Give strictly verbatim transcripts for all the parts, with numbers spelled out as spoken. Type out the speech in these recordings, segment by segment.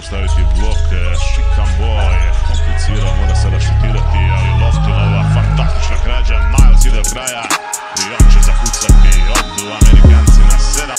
staviti blok. Šikambo je komplicirao, mora sada šutirati, ali Loftonova fantastična krađa. Miles ide do kraja i on će zakucati. Odu Amerikanci na sedam.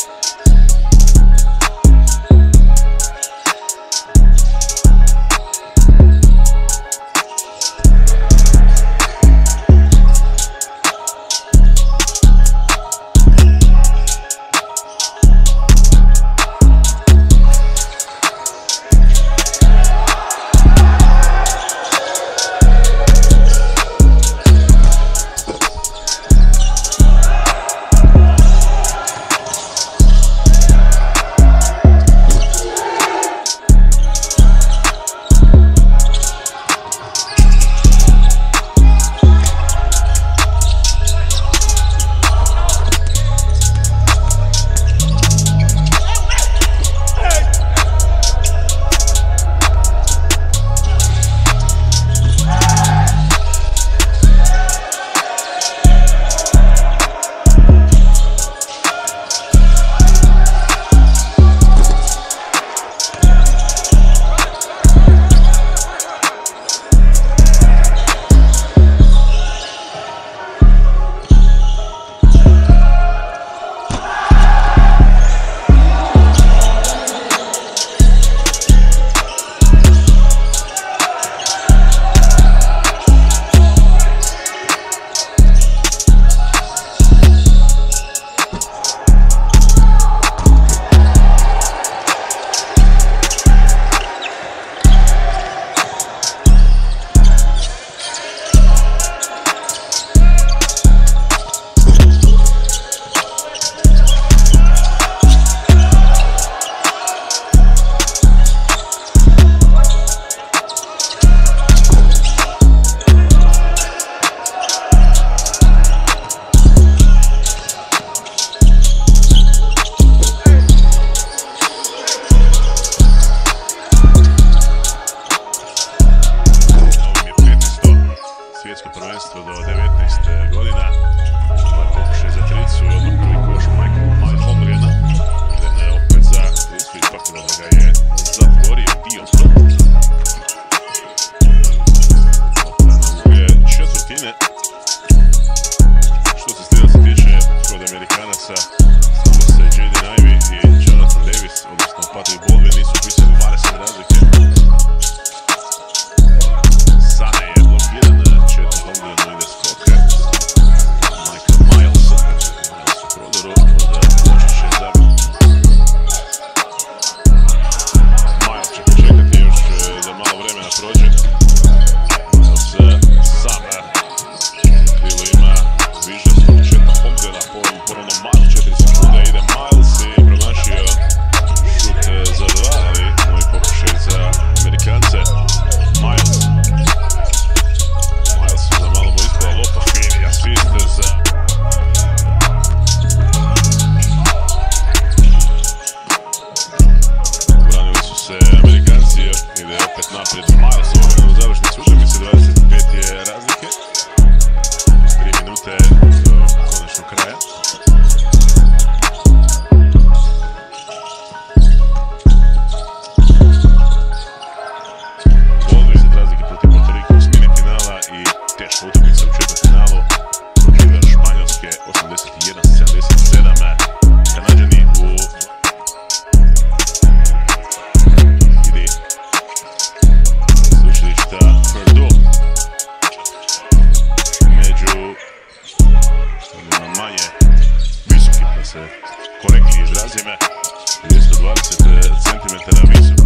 Svjetsko prvenstvo do devetnaest godina. Ovo je pokušaj za tricu i odmah prvi koš Michael Holmgrena. Krene je opet za tricu i Pakirova ga je zatvorio dio to. Opet na druge četvrtine. Što se stila se tiče kod Amerikanaca, samo se Jaden Ivey i Jonathan Davis, odnosno Patrick Baldwin, nisu pisali dvadeset razlike. Sane je blokiran. Holmgren ide skoke. Michael Miles. Miles u prodoru od Počeće zabiti. Miles će počekati još da malo vremena prođe. Miles sam krilu ima vižnjskog četa Holmgrena. Ponovno Miles, četiri sekunde ide Miles i promašio šut za dva, ali novi pokušaj za Amerikance. Miles. Lopa fini, asist za... Branili su se Amerikanci, ide opet naprijed Miles u završnici utakmice, dvadeset pet je razlike. tri minute do konačnog kraja. Baldwin razlike protiv Puerto Rika u smjeni finala i teška utakmica u četvrtfinalu protiv Španjolske osamdeset jedan sedamdeset sedam. Kanađani u igri sveučilišta Purdue među manje visokim, da se korektnije izrazime, dvjesto dvadeset centimetara visok.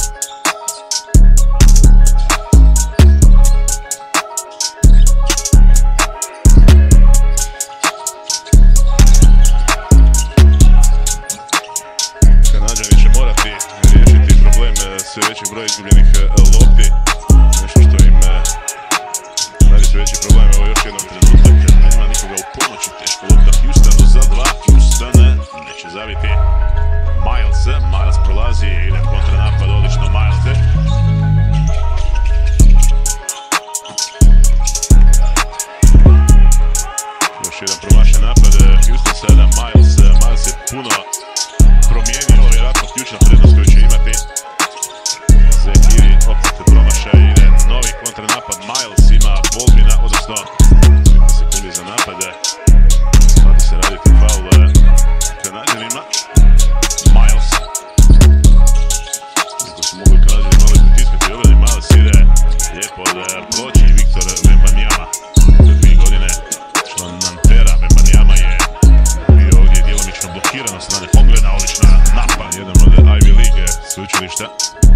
Sve veći broj izgubljenih lopti, nešto što im radi sve veći problem. Evo još jednom trenutak, nema nikoga u pomoći, teška lopta Houstonu za dva. Houston neće zaviti. Miles, Miles prolazi, ide kontranapad, odlično Miles. Još jedan promašen napad Houston sada. Miles, Miles je puno promijenio, vjerojatno ključna prednost koju će imati ništa.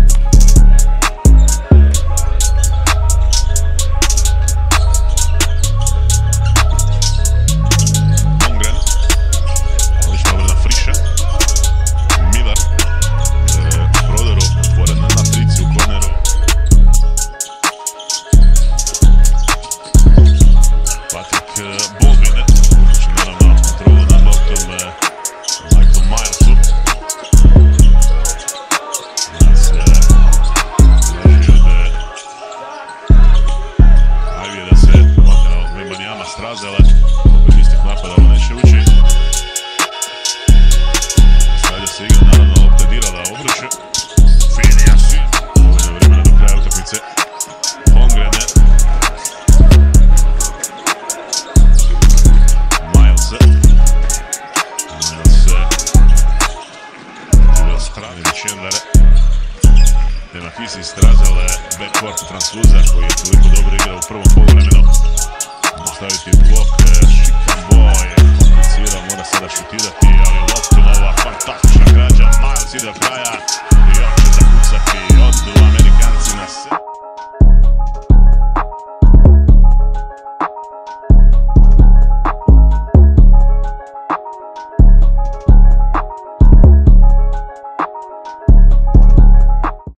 Holmgren. Odlična obrana Friša. Miller. Miller je u prodoru, otvoren na trici u korneru. Patrick Baldwin. Znači naravno kontrolu nad loptom Michael Milesu. Ajvije da se odnjeno Wimbanjama Strazela, opet istih napada ovo neće ući. Stavlja se igra, naravno optedirala obruče. Finijaši, dovoljno vremena do kraja utakmice. Holmgren. Milese. Milese. Tibel Stranić Chandler. Demakisi Strazele, backcourt Francuza koji je toliko dobro igrao u prvom poluvremenu. Staviti blok, Chicago je komplicirao, mora sada šutirati, ali loptu ova fantastična građa, Miles ide do kraja i on će zakucati.